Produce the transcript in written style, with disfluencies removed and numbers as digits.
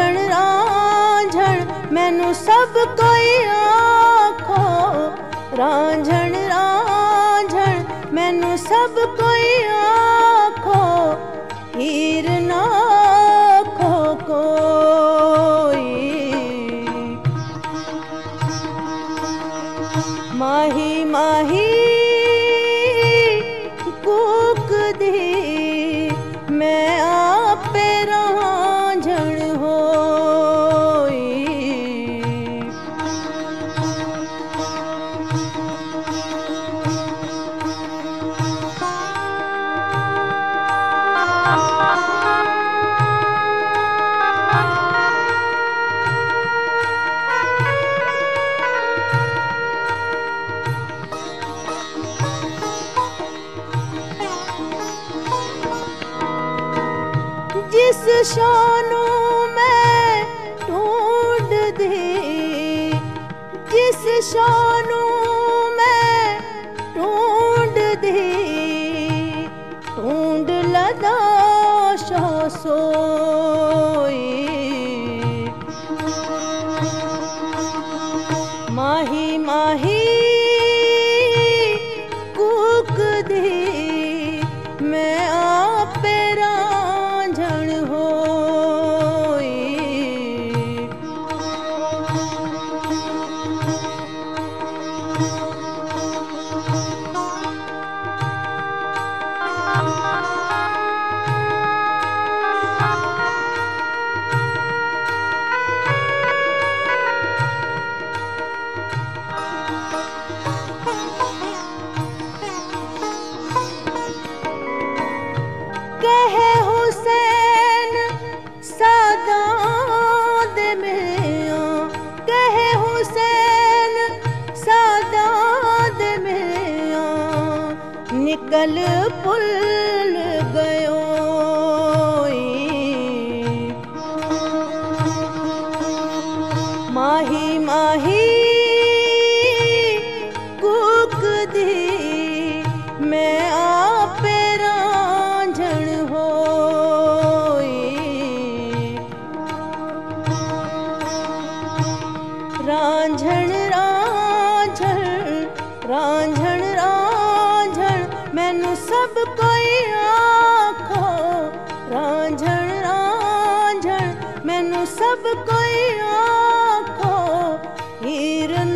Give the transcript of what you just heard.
रांझण रांझण मैनू सब कोई आखो रांझण रांझण मैनू सब कोई आखो हीर ना आखो कोई माही माही कूकदी मैं आपे रांझण होई जिस शानू मैं ढूंढदी जिस शानू मैं ढूंढदी ढूंढ लदा शाह सोई माही माही कूकदी मैं आपे रांझण होई कहे हुसैन सादात में कहे हुसैन सादात में निकल पुल गयो माही माही कूकदी मैं आपे रांझण होई रांझण रांझण रांझण रांझण मैनू सब कोई आखो रांझण रांझण मैनू सब कोई आखो हीर